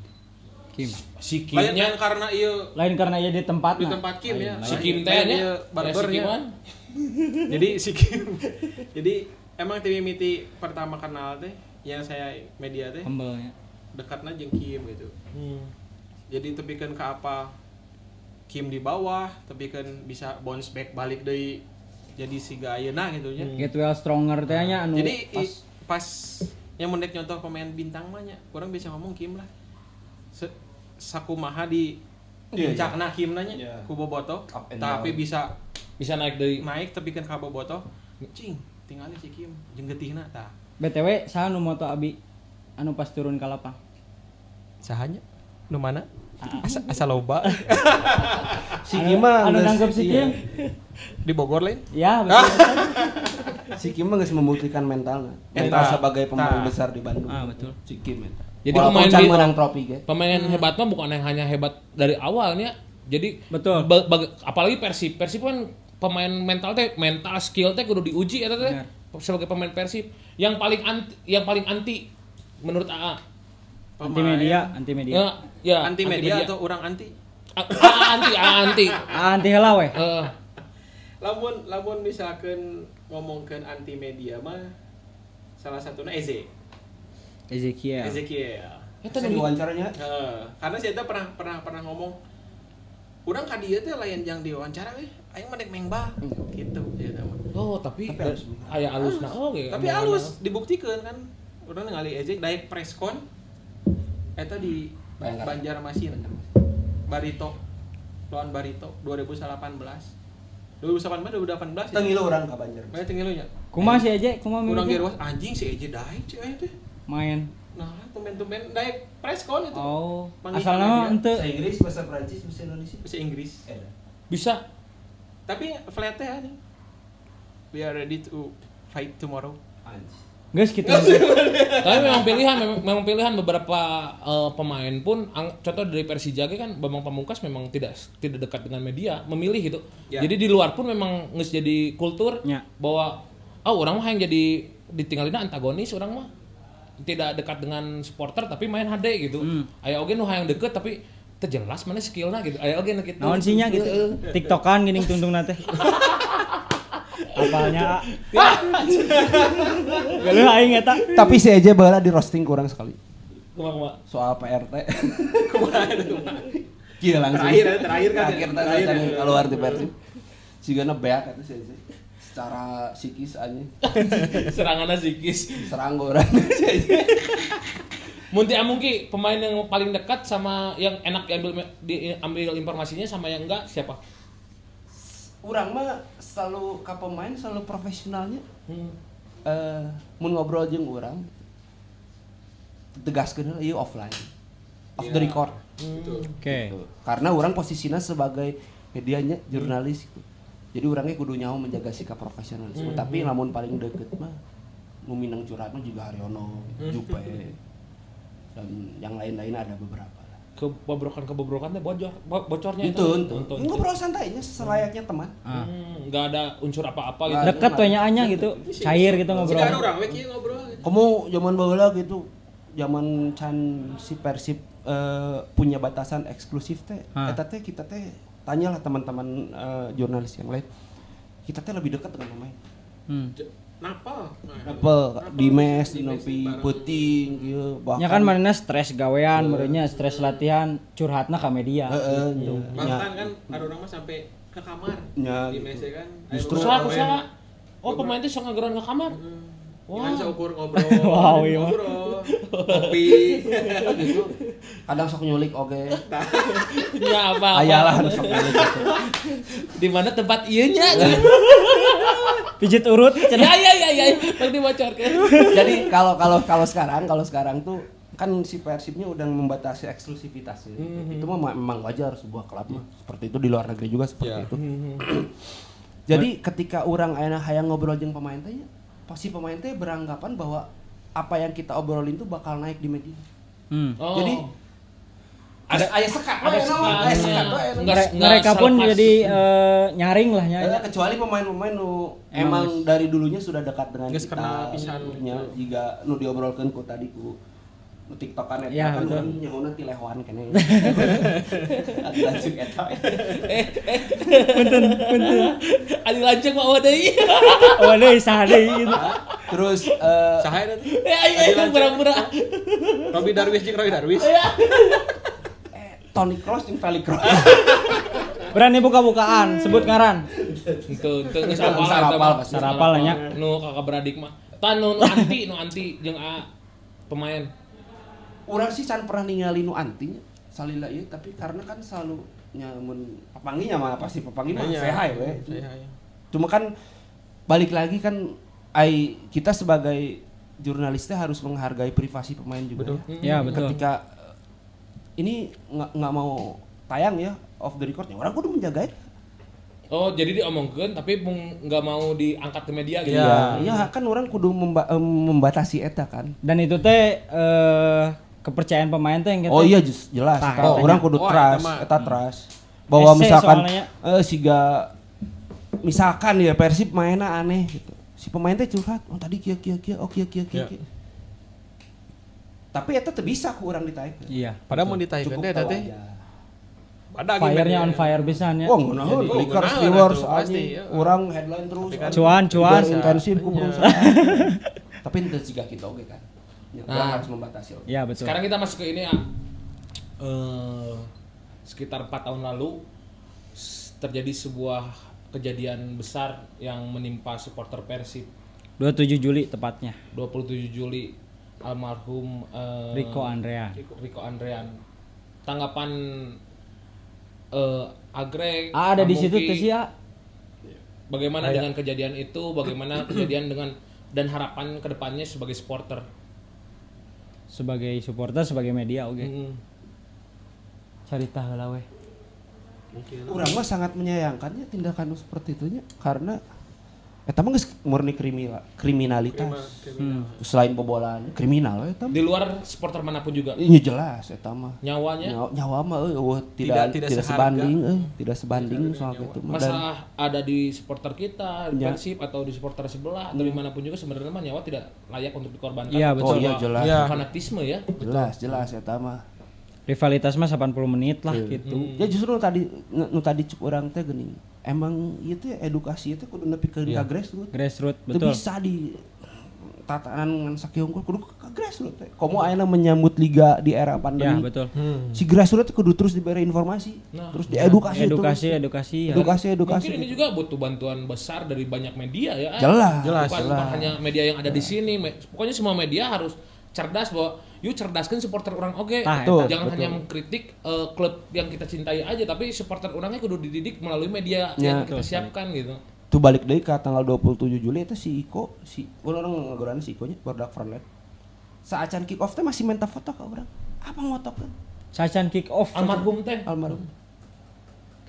Si Lain Kimnya karena ieu Lain karena ia di tempat. di tempat Kim ya. si Kim teh Lain nya ieu barbernya. Jadi si Kim. Jadi emang tim mimiti pertama kenal teh yang saya media teh Humble-nya. dekatna jeung Kim gitu. Jadi tepikeun ka apa Kim di bawah, tepikeun bisa bounce back balik deui jadi siga ayeuna gitu nya. Get well stronger teh nya anu Jadi pas pas yang mendek nyontoh pemain bintang mah nya, kurang bisa ngomong Kim lah. Sakumaha di puncakna Kim nanya ku Bobotoh, tapi bisa naik deui. naik tepikeun ka Bobotoh. Cing, tinggalin si Kim jeung getihna tah. BTW saha nu moto Abi anu pas turun ka lapang? Sahanya? Nu mana? Asa loba. Si Kim mah anu geus- nangkep si iya. Kim. Di Bogor lain? Ya, betul. Si Kim mah geus membuktikan mentalnya. Eta. Mental sebagai pemain Tah. besar di Bandung. Ah, betul. Si Kim eta. Jadi Walaupun pemain can bi- menang trofi ge. Pemain hebat mah bukan yang hanya hebat dari awalnya. Jadi Betul. apalagi Persib kan pemain mental skill teh kudu diuji eta teh sebagai pemain Persib. Yang paling anti menurut AA. Anti media. Ya, Anti media atau orang anti? anti. Anti heula we. Lamun misalkan ngomongkeun anti media mah salah satunya Ezekiel. Eta Saya wawancaranya Karena saya teh pernah ngomong urang ka dieu teh lain yang diwawancara aing mah dek mengbal gitu ya mah. Oh, tapi halus. aya alusna oge. Tapi halus dibuktikan kan. Urang ningali Ezek daek preskon eta di Banjarmasin. Barito lawan Barito 2018 tengilu orang ka Banjar. Bae tengilunya. Kumaha si Eje? Kumaha Urang mimpi? ge ruas anjing si Ezek daek ceu aya teh. Main. Nah, tumben-tumben daek preskon itu. Oh, Panggilan asalna media. mah henteu. Bahasa Inggris, bahasa Prancis, bahasa Indonesia. Bahasa Inggris. Bisa. Tapi flat teh nih. We are ready to fight tomorrow. Geus kitu. Tapi memang pilihan beberapa pemain pun contoh dari Persija kan Bambang Pamungkas memang tidak dekat dengan media, memilih gitu. Ya. Jadi di luar pun memang geus jadi kultur Ya. bahwa orang mah yang jadi ditinggalin antagonis, orang mah tidak dekat dengan supporter tapi main HD gitu. Aya oge nu hayang deket tapi teu jelas mana skillna gitu. Aya oge nu kitu. Naon sih nya gitu. TikTokan geuning tungtungna teh. Apalnya Galuh aing eta. Tapi si Eje baheula di roasting kurang sekali. Kumaha? Soal PRT. Gila langsung. Terakhir kan. Terakhir keluar di Persib. Sigana beak atuh si Eje. Secara psikis aja. Seranganna psikis. Serang orang. Munti Amungki pemain yang paling dekat sama yang enak diambil informasinya sama yang enggak siapa? Urang mah selalu ka pemain selalu profesionalnya. Mun ngobrol jeung urang tegaskeun heula ieu offline. Off the record. Oke. Gitu. Karena orang posisinya sebagai medianya jurnalis gitu. Jadi orangnya kudu nyaho menjaga sikap profesionalisme. Tapi lamun paling deket mah nu minang curhatna juga Haryono, Jupe. Dan yang lain-lain ada beberapa. Kebobrokan teh bocornya Itu. Ngobrol santainya selayaknya teman. Nggak ada unsur apa-apa gitu. Deket we nya gitu, cair gitu ngobrol. Tidak ada orang we kieu ngobrol. Kamu zaman baheula gitu, zaman can si Persib punya batasan eksklusif teh. Eta teh kita teh tanyalah teman-teman jurnalis yang lain. Kita teh lebih dekat dengan pemain. Napal di mes, di nopi puting gitu. Ya kan manehna stres gawean, merenya stres latihan, curhatna ka media. Gitu. Bahkan kan ada orang mah sampai ke kamar Ya, di gitu. mese kan. Justru Kusaha. Oh, pemain teh sok ngageran ke kamar. Kan seukur ngobrol. Wow, iya mah. Ngobrol. Kopi. gitu. Kadang sok nyulik oge. Ya apa? Ayalah sok nyulik gitu. Di mana tempat ieu nya? Pijit urut cenah. Ya. Tadi dibocorkeun. Jadi kalau sekarang tuh kan si Persibnya udah membatasi eksklusivitas ya. Itu mah memang wajar sebuah klub mah. Seperti itu di luar negeri juga seperti itu. Jadi ketika orang aya hayang ngobrol jeung pemain teh pasti pemain teh beranggapan bahwa apa yang kita obrolin tuh bakal naik di media. Oh. Jadi ada sekat. Mereka pun jadi nyaring lah nya. Kecuali pemain-pemain nu emang dari dulunya sudah dekat dengan Geus kita. kenal pisan. Nya jika nu diobrolkeun ku tadi ku TikTokan eta Ya, kan betul. urang nyahoana ti lehoan keneh. Adi langsung eta. Punten. Adi lanceng mah deui. Oh deui saha deui gitu. Terus Saha eta teh? Ya, pura-pura. Robi Darwis jeung Roy Darwis. Toni Kroos jeung Felix Kroos. Berani buka-bukaan, sebut ngaran. Itu geus Sarapal nya. Nu kakak beradik mah. Tan nu anti jeung pemain. Urang sih can pernah ningali nu antinya salila ieu tapi karena kan selalu nyamun papanginya mah pasti papangi mah sehat we. Cuma kan balik lagi kan kita sebagai jurnalis teh harus menghargai privasi pemain juga. Ya, betul. Ketika ini nggak mau tayang ya off the record ya orang kudu menjaga itu. Oh, jadi diomongkeun tapi nggak mau diangkat ke media gitu. Iya kan orang kudu membatasi eta kan. Dan itu teh kepercayaan pemain teh yang kita. Oh iya jelas. Orang kudu trust, eta trust. Bahwa misalkan misalkan ya Persib mainnya aneh gitu. Si pemain teh curhat, oh tadi kieu. Tapi eta teu bisa ku urang ditaekeun. Iya. Padahal mau ditaekeun teh eta teh. Fire-nya on fire pisan ya. Oh, ngeunaheun Lakers viewers pasti. Urang headline terus. Cuan. Intensif ku perusahaan. Tapi teu siga kitu oge kan. Urang harus membatasi. Iya, betul. Sekarang kita masuk ke ini sekitar 4 tahun lalu terjadi sebuah kejadian besar yang menimpa supporter Persib. 27 Juli tepatnya. 27 Juli almarhum Rico Andrean. Tanggapan Agreg ada di situ tuh sih ya. Bagaimana dengan kejadian itu? Bagaimana kejadian dengan dan harapan kedepannya sebagai supporter? Sebagai supporter, sebagai media oke. Carita heula we. Urang mah sangat menyayangkannya tindakan seperti itunya karena eta mah geus murni kriminalitas. Selain pebolaan, kriminal eta. Di luar supporter manapun juga. Iya jelas eta mah. Nyawanya? Nyawa mah tidak sebanding soal itu mah. Masalah ada di supporter kita, di Persib atau di supporter sebelah atau dimanapun juga sebenarnya mah nyawa tidak layak untuk dikorbankan. Iya betul. Oh iya jelas. Fanatisme ya. Jelas eta mah. Rivalitas mah 80 menit lah gitu. Ya justru tadi cuk urang teh geuning. Emang itu ya edukasi itu kudu nepikeun ka grassroots. Grassroots Teu betul. bisa di tatanan ngan sakieu unggul kudu ka grassroots teh. Komo ayeuna menyambut liga di era pandemi. Ya betul. Si grassroots kudu terus diberi informasi, terus diedukasi Edukasi. Mungkin ini juga butuh bantuan besar dari banyak media ya. Jelas. Bukan hanya media yang ada di sini. Pokoknya semua media harus cerdas bahwa yuk cerdaskan supporter orang oke. Jangan hanya mengkritik klub yang kita cintai aja, tapi supporter orangnya kudu dididik melalui media yang kita siapkan gitu. Tuh balik deui ka tanggal 27 Juli eta si Iko, orang ngagoran si Ikonya barudak Frontline. Saacan kick off teh masih minta foto ka urang. Apa ngotok kan? Sacan kick off. Almarhum teh.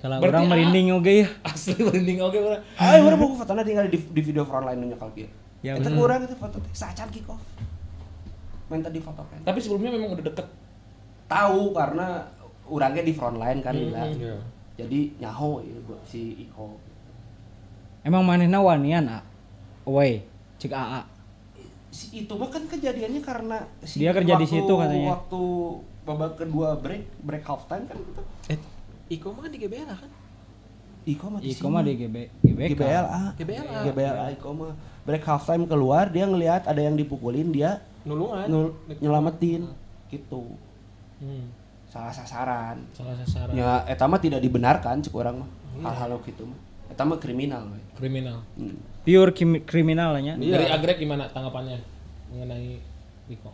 Kalau Berarti orang merinding oge ya. Asli merinding oke urang. Urang boga fotona tinggal di video frontline nya kalau kieu. Ya, Eta bener. urang itu foto teh sacan kick off. Minta difotokan. Tapi sebelumnya memang udah deket. Tahu karena urangnya di frontline kan lila. Iya. Jadi nyaho ieu si Iko. Emang manehna wanian we cek AA. Si itu mah kan kejadiannya karena Dia kerja di situ katanya. Waktu babak kedua break half time kan gitu. Iko mah di GBL kan? Iko mah Iko mah di GBK. GBLA Iko mah break half time keluar dia ngelihat ada yang dipukulin dia Nulungan. nyelamatin gitu. Salah sasaran. Salah sasaran. Ya eta mah tidak dibenarkan cek urang mah. Hal-hal gitu mah. Eta mah kriminal we. Kriminal. Pure kriminal nya. Dari Agrek gimana tanggapannya mengenai Iko?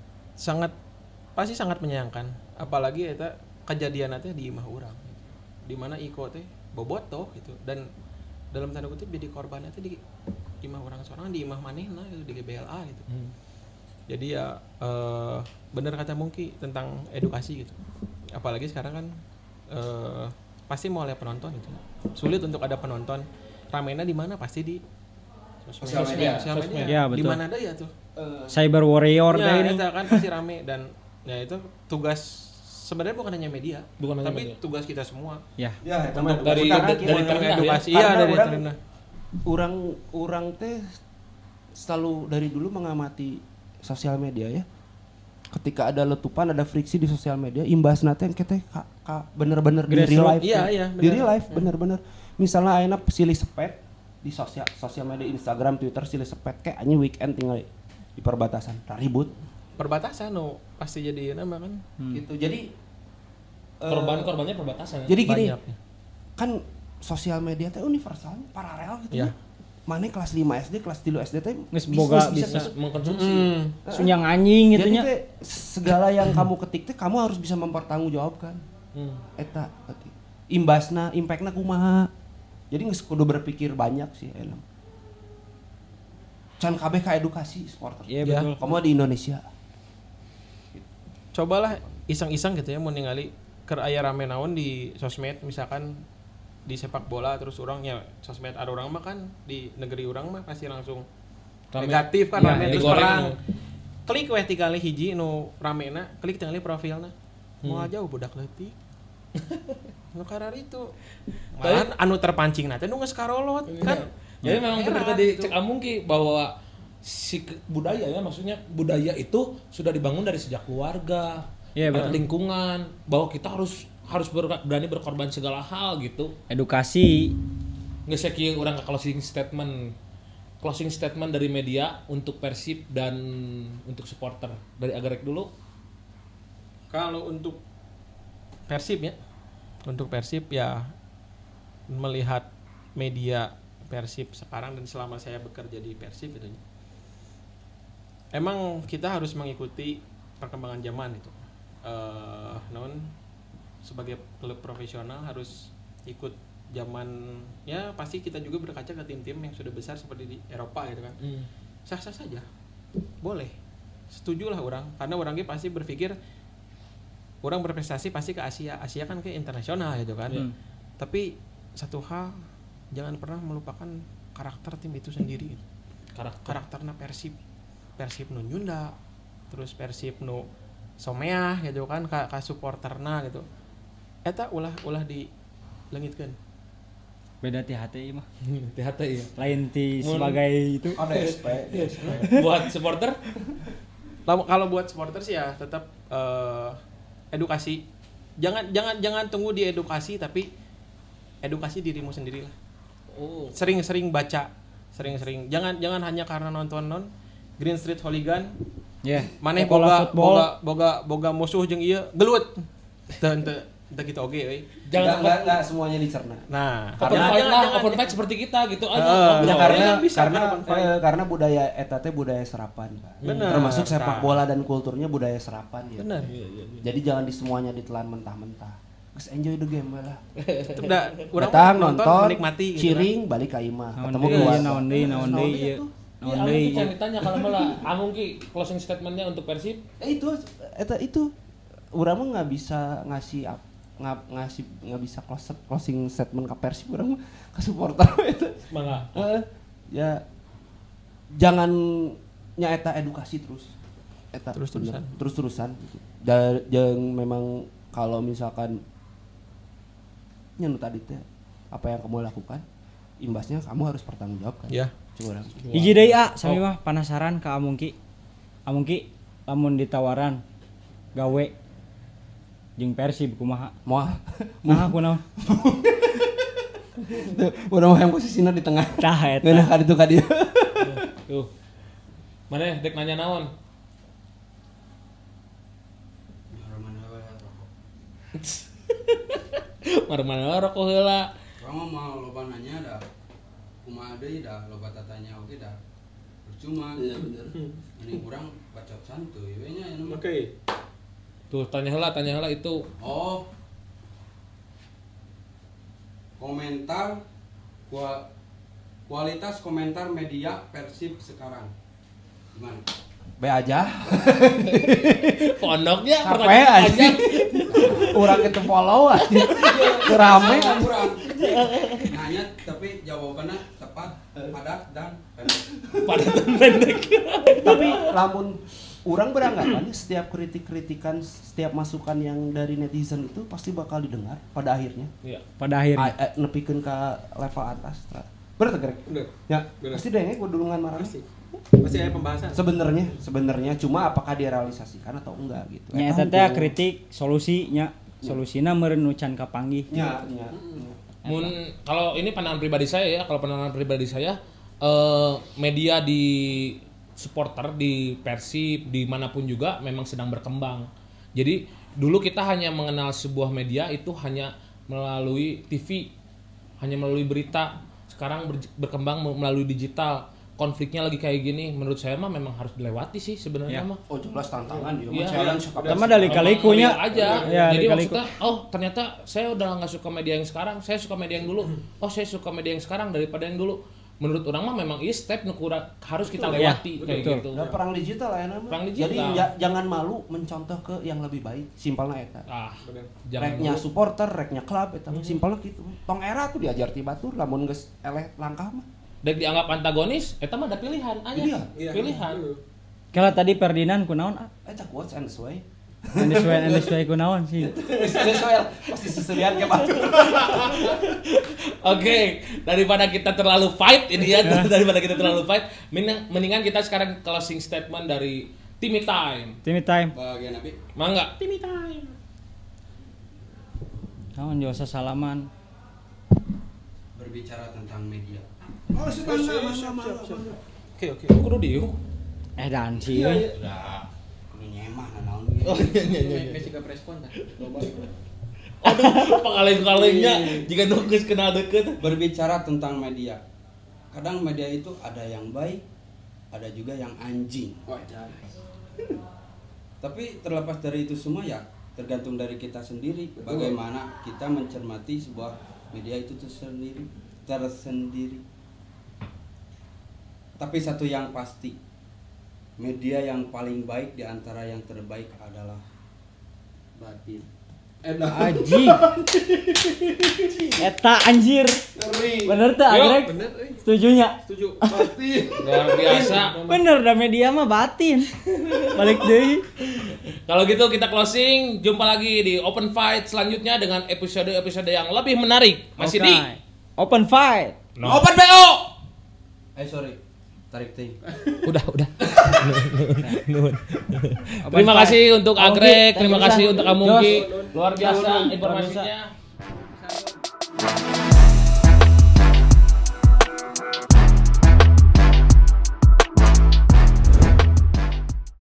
Pasti sangat menyayangkan. Apalagi eta kejadian teh di imah urang. Di mana Iko teh bobotoh gitu dan dalam tanda kutip jadi korbannya teh di imah orang seorang di imah manehna gitu di GBLA gitu. Jadi ya bener kata Mungki tentang edukasi gitu. Apalagi sekarang kan pasti mau lihat penonton gitu. Sulit untuk ada penonton. Ramainya di mana? Pasti di Sosial media. Ya, betul. Di mana ada ya tuh? Cyber warrior Ya, teh ini. itu kan pasti rame dan ya itu tugas sebenarnya bukan hanya media, Bukan hanya tapi media. tugas kita semua. Ya. Ya eta Untuk mah dari karena terendah ya. Edukasi Karena iya dari orang- terendah. Urang teh selalu dari dulu mengamati sosial media ya. Ketika ada letupan, ada friksi di sosial media, imbasna teh engke teh bener-bener di real life. Iya, iya, Di bener. real life bener-bener. Misalnya ayeuna silih sepet di sosial media Instagram, Twitter silih sepet kayak anjing weekend tinggal di perbatasan. Ribut Perbatasan pasti jadi nama kan. gitu. Jadi Korbannya perbatasan. jadi gini, Banyak. kan sosial media teh universal, paralel gitu. Iya. Ya. Mana kelas 5 SD, kelas 3 SD teh Geus boga bisa. mengkonsumsi. Sunyang anjing gitu Jadi nya. teh segala yang kamu ketik teh kamu harus bisa mempertanggungjawabkan. Eta ketik. Imbasna, impactna kumaha. Jadi geus kudu berpikir banyak sih elem. Can kabeh ka edukasi supporter. Iya Ya. betul. Kamu di Indonesia. Cobalah iseng-iseng gitu ya mau ningali keur aya rame naon di sosmed misalkan di sepak bola terus orangnya sosmed ada orang mah kan di negeri orang mah pasti langsung Rame. negatif kan Iya, rame iya, terus digoreng. perang. Klik weh tinggal hiji nu ramena, klik tinggal profilna. Mau aja budak leutik. Nu karar itu. Malahan anu terpancing teh nu geus karolot kan. Jadi memang benar Heran tadi gitu. cek Amungki bahwa budaya ya maksudnya budaya itu sudah dibangun dari sejak keluarga, Iya, betul. lingkungan, bahwa kita harus berani berkorban segala hal gitu. Edukasi. Nggak saya kira orang ke closing statement dari media untuk Persib dan untuk supporter dari Agrek dulu. Kalau untuk Persib ya, untuk Persib ya melihat media Persib sekarang dan selama saya bekerja di Persib gitu. Emang kita harus mengikuti perkembangan zaman itu. Non sebagai klub profesional harus ikut zaman ya pasti kita juga berkaca ke tim-tim yang sudah besar seperti di Eropa gitu kan. Sah-sah saja. Boleh. Setujulah orang karena orangnya pasti berpikir orang berprestasi pasti ke Asia. Asia kan ke internasional gitu kan. Tapi satu hal jangan pernah melupakan karakter tim itu sendiri. Karakternya Persib nu nyunda, terus Persib nu someah gitu kan ka supporterna gitu. Eta ulah dileungitkeun. Beda ti hati mah. THT ya. Lain ti sebagai itu. Ada SP. Buat supporter Kalau buat supporter sih ya tetap edukasi. Jangan tunggu di edukasi tapi edukasi dirimu sendiri lah. Sering-sering baca, sering-sring. Jangan hanya karena nonton Green Street Hooligan. Ya. Maneh Sekolah football. boga musuh jeung ieu gelut. Teu kitu oge euy. Enggak semuanya dicerna. Nah, open fight seperti kita gitu aja. Ya, Jangan bisa, karena budaya eta teh budaya serapan, Pak. Bener. Termasuk sepak bola dan kulturnya budaya serapan ya. bener. Jadi jangan di semuanya ditelan mentah-mentah. Just enjoy the game lah. Tetep da urang Datang nonton, menikmati gitu kan. cheering, balik ka imah, Naon ketemu deui, keluarga. naon deui ieu. Iya, Amungki can ditanya kalau malah Amungki closing statementnya untuk Persib. Itu urang mah nggak bisa ngasih nggak bisa closing statement ke Persib orang mah ke supporter itu. Mangga. Ya jangan nyaeta edukasi terus. Eta terus-terusan gitu. Jangan memang kalau misalkan nyanu tadi teh apa yang kamu lakukan imbasnya kamu harus bertanggungjawabkan. Ya. Curang. Hiji deui sami mah penasaran ka Amungki. Amungki lamun ditawaran gawe jeung Persib kumaha? Moal. Nah, kunaon? Urang yang posisinya di tengah. Tah eta. Ngeunah ka ditu ka dieu. Tuh. Mana dek nanya naon? Marmana rokok heula. Orang mau loba nanya dah. Kumaha deui dah loba tatanya oge dah. Percuma. Iya bener. Ini kurang bacot santuy we nya anu. Oke. Tuh tanya heula itu. Oh. Komentar kualitas komentar media Persib sekarang. Gimana? Be aja. Pondoknya Capek aja. Urang itu follow aja. Rame kan. Nanya tapi jawabannya tepat, padat dan pendek. Tapi lamun urang beranggapan setiap kritik-kritikan, setiap masukan yang dari netizen itu pasti bakal didengar pada akhirnya. Iya. Pada akhirnya. Nepikeun ka level atas. Bener teh, Greg? Bener. Ya, Bener. pasti deh kudulungan marah. Pasti ada pembahasan. Sebenarnya cuma apakah direalisasikan atau enggak gitu. Nya eta teh kritik solusinya. Solusina meureun nu can kapanggih. Ya. Mun kalau ini pandangan pribadi saya ya, media di supporter di Persib dimanapun juga memang sedang berkembang. Jadi dulu kita hanya mengenal sebuah media itu hanya melalui TV, hanya melalui berita. Sekarang berkembang melalui digital. Konfliknya lagi kayak gini, menurut saya mah memang harus dilewati sih sebenarnya mah. Oh jelas tantangan dia. Iya. Challenge. Pertama dari kalikunya aja. Ya, Jadi kaliku. maksudnya, oh ternyata saya udah nggak suka media yang sekarang, saya suka media yang dulu. Oh saya suka media yang sekarang daripada yang dulu. Menurut orang mah memang ini step harus kita lewati kayak betul. gitu. Ya, perang digital ya namanya. Perang digital. Jadi jangan malu mencontoh ke yang lebih baik. Simpelnya eta. Reknya dulu. supporter, reknya klub eta. Simpelnya gitu. Tong era tuh diajar ti batur lamun geus eleh langkah mah. Dek dianggap antagonis, eta mah ada pilihan aja. Iya. Pilihan. Kalau tadi Ferdinand kunaon? Eta quotes and sway. And this way kunaon sih? Pasti seserian ke batur. Oke, daripada kita terlalu fight ini ya, mendingan kita sekarang closing statement dari Timmy Time. Timmy time. bagian Nabi. Mangga, Timmy Time. Naon josa salaman. Berbicara tentang media. Oke. Kudu dieu. Dan sih. Udah kudu nyemah naon ge. Oh iya. Kasih ke preskon tah. Aduh, pakaleng-kalengnya jika nunggus kenal deket. Berbicara tentang media. Kadang media itu ada yang baik, ada juga yang anjing. Tapi terlepas dari itu semua ya tergantung dari kita sendiri. Bagaimana kita mencermati sebuah media itu tersendiri. Tapi satu yang pasti, media yang paling baik di antara yang terbaik adalah batin. Aji. Eta anjir. Bener tuh, Agrek? Bener, Setujunya? setuju. Batin. Luar biasa. Bener, dah media mah batin. Balik deui. Kalau gitu kita closing, jumpa lagi di Open Fight selanjutnya dengan episode-episode yang lebih menarik. Masih di Open Fight. Open BO. Sorry, tarik ting. Udah. Terima kasih untuk Agrek, terima kasih untuk Amungki. Luar biasa informasinya.